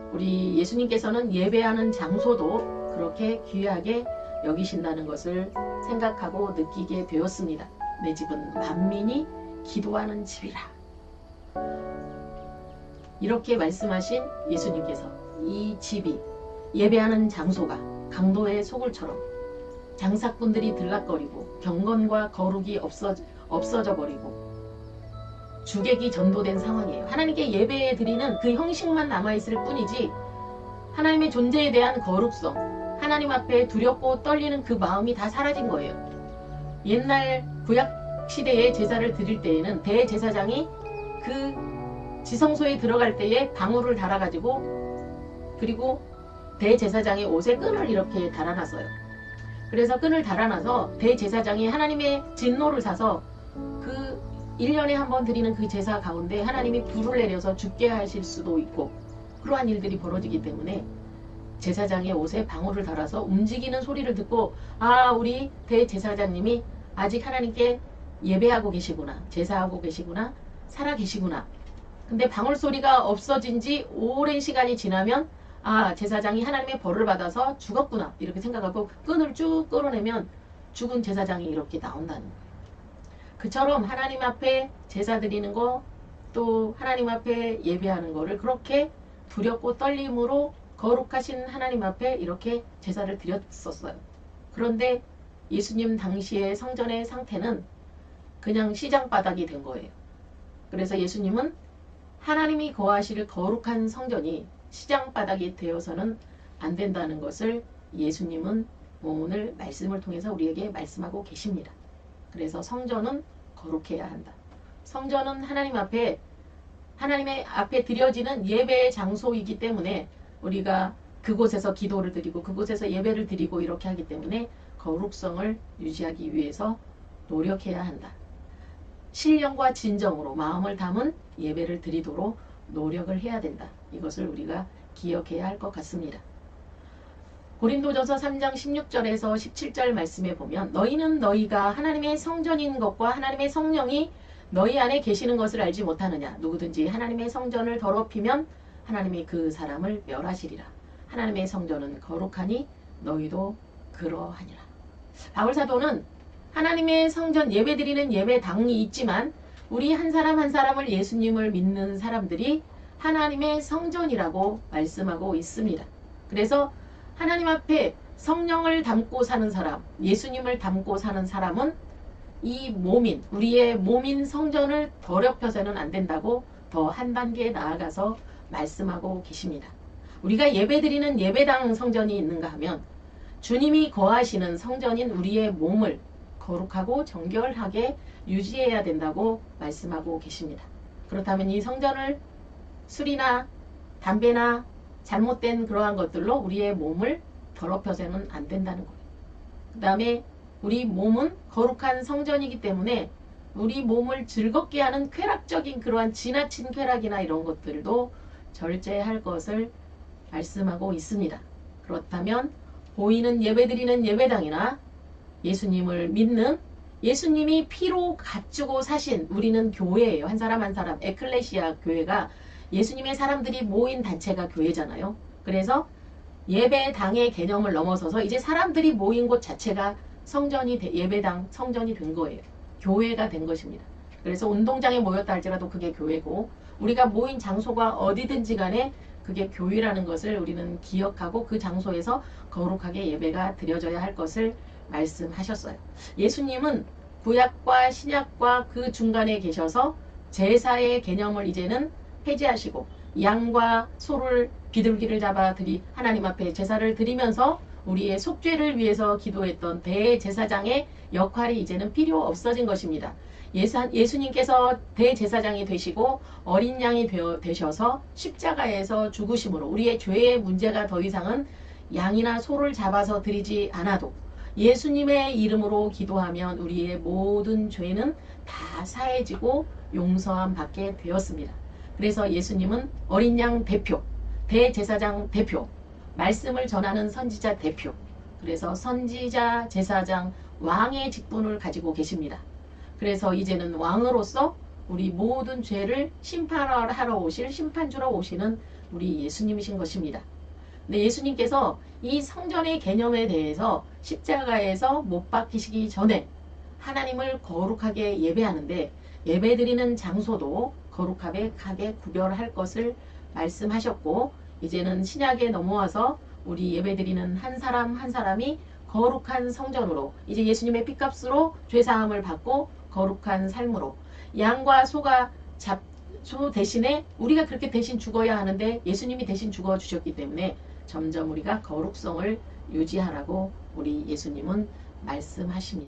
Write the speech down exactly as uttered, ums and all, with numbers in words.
우리 예수님께서는 예배하는 장소도 그렇게 귀하게 여기신다는 것을 생각하고 느끼게 되었습니다. 내 집은 만민이 기도하는 집이라. 이렇게 말씀하신 예수님께서 이 집이 예배하는 장소가 강도의 소굴처럼 장사꾼들이 들락거리고 경건과 거룩이 없어, 없어져 버리고 주객이 전도된 상황이에요. 하나님께 예배 드리는 그 형식만 남아있을 뿐이지 하나님의 존재에 대한 거룩성, 하나님 앞에 두렵고 떨리는 그 마음이 다 사라진 거예요. 옛날 구약 시대의 제사를 드릴 때에는 대제사장이 그 지성소에 들어갈 때에 방울을 달아가지고 그리고 대제사장의 옷에 끈을 이렇게 달아놨어요. 그래서 끈을 달아놔서 대제사장이 하나님의 진노를 사서 그 일 년에 한 번 드리는 그 제사 가운데 하나님이 불을 내려서 죽게 하실 수도 있고 그러한 일들이 벌어지기 때문에 제사장의 옷에 방울을 달아서 움직이는 소리를 듣고 아 우리 대제사장님이 아직 하나님께 예배하고 계시구나, 제사하고 계시구나, 살아 계시구나. 근데 방울 소리가 없어진 지 오랜 시간이 지나면 아 제사장이 하나님의 벌을 받아서 죽었구나 이렇게 생각하고 끈을 쭉 끌어내면 죽은 제사장이 이렇게 나온다는 거예요. 그처럼 하나님 앞에 제사 드리는 거 또 하나님 앞에 예배하는 거를 그렇게 두렵고 떨림으로 거룩하신 하나님 앞에 이렇게 제사를 드렸었어요. 그런데 예수님 당시의 성전의 상태는 그냥 시장바닥이 된 거예요. 그래서 예수님은 하나님이 거하실 거룩한 성전이 시장바닥이 되어서는 안 된다는 것을 예수님은 오늘 말씀을 통해서 우리에게 말씀하고 계십니다. 그래서 성전은 거룩해야 한다. 성전은 하나님 앞에 하나님의 앞에 드려지는 예배의 장소이기 때문에 우리가 그곳에서 기도를 드리고 그곳에서 예배를 드리고 이렇게 하기 때문에 거룩성을 유지하기 위해서 노력해야 한다. 신령과 진정으로 마음을 담은 예배를 드리도록 노력을 해야 된다. 이것을 우리가 기억해야 할 것 같습니다. 고린도전서 삼 장 십육 절에서 십칠 절 말씀에 보면 너희는 너희가 하나님의 성전인 것과 하나님의 성령이 너희 안에 계시는 것을 알지 못하느냐. 누구든지 하나님의 성전을 더럽히면 하나님이 그 사람을 멸하시리라. 하나님의 성전은 거룩하니 너희도 그러하니라. 바울사도는 하나님의 성전 예배드리는 예배당이 있지만 우리 한 사람 한 사람을 예수님을 믿는 사람들이 하나님의 성전이라고 말씀하고 있습니다. 그래서 하나님 앞에 성령을 담고 사는 사람, 예수님을 담고 사는 사람은 이 몸인, 우리의 몸인 성전을 더럽혀서는 안 된다고 더 한 단계 나아가서 말씀하고 계십니다. 우리가 예배드리는 예배당 성전이 있는가 하면 주님이 거하시는 성전인 우리의 몸을 거룩하고 정결하게 유지해야 된다고 말씀하고 계십니다. 그렇다면 이 성전을 술이나 담배나 잘못된 그러한 것들로 우리의 몸을 더럽혀서는 안 된다는 거예요. 그 다음에 우리 몸은 거룩한 성전이기 때문에 우리 몸을 즐겁게 하는 쾌락적인 그러한 지나친 쾌락이나 이런 것들도 절제할 것을 말씀하고 있습니다. 그렇다면 보이는 예배드리는 예배당이나 예수님을 믿는 예수님이 피로 갖추고 사신 우리는 교회예요. 한 사람 한 사람 에클레시아 교회가 예수님의 사람들이 모인 단체가 교회잖아요. 그래서 예배당의 개념을 넘어서서 이제 사람들이 모인 곳 자체가 성전이 되, 예배당 성전이 된 거예요. 교회가 된 것입니다. 그래서 운동장에 모였다 할지라도 그게 교회고 우리가 모인 장소가 어디든지 간에 그게 교회라는 것을 우리는 기억하고 그 장소에서 거룩하게 예배가 드려져야 할 것을 말씀하셨어요. 예수님은 구약과 신약과 그 중간에 계셔서 제사의 개념을 이제는 폐지하시고 양과 소를 비둘기를 잡아 드리 하나님 앞에 제사를 드리면서 우리의 속죄를 위해서 기도했던 대제사장의 역할이 이제는 필요 없어진 것입니다. 예사, 예수님께서 대제사장이 되시고 어린 양이 되어, 되셔서 십자가에서 죽으심으로 우리의 죄의 문제가 더 이상은 양이나 소를 잡아서 드리지 않아도 예수님의 이름으로 기도하면 우리의 모든 죄는 다 사해지고 용서함 받게 되었습니다. 그래서 예수님은 어린 양 대표, 대제사장 대표, 말씀을 전하는 선지자 대표, 그래서 선지자, 제사장, 왕의 직분을 가지고 계십니다. 그래서 이제는 왕으로서 우리 모든 죄를 심판하러 오실 심판주로 오시는 우리 예수님이신 것입니다. 네, 예수님께서 이 성전의 개념에 대해서 십자가에서 못 박히시기 전에 하나님을 거룩하게 예배하는데 예배드리는 장소도 거룩하게 구별할 것을 말씀하셨고, 이제는 신약에 넘어와서 우리 예배드리는 한 사람 한 사람이 거룩한 성전으로, 이제 예수님의 피값으로 죄사함을 받고 거룩한 삶으로, 양과 소가 잡, 소 대신에 우리가 그렇게 대신 죽어야 하는데 예수님이 대신 죽어 주셨기 때문에 점점 우리가 거룩성을 유지하라고 우리 예수님은 말씀하십니다.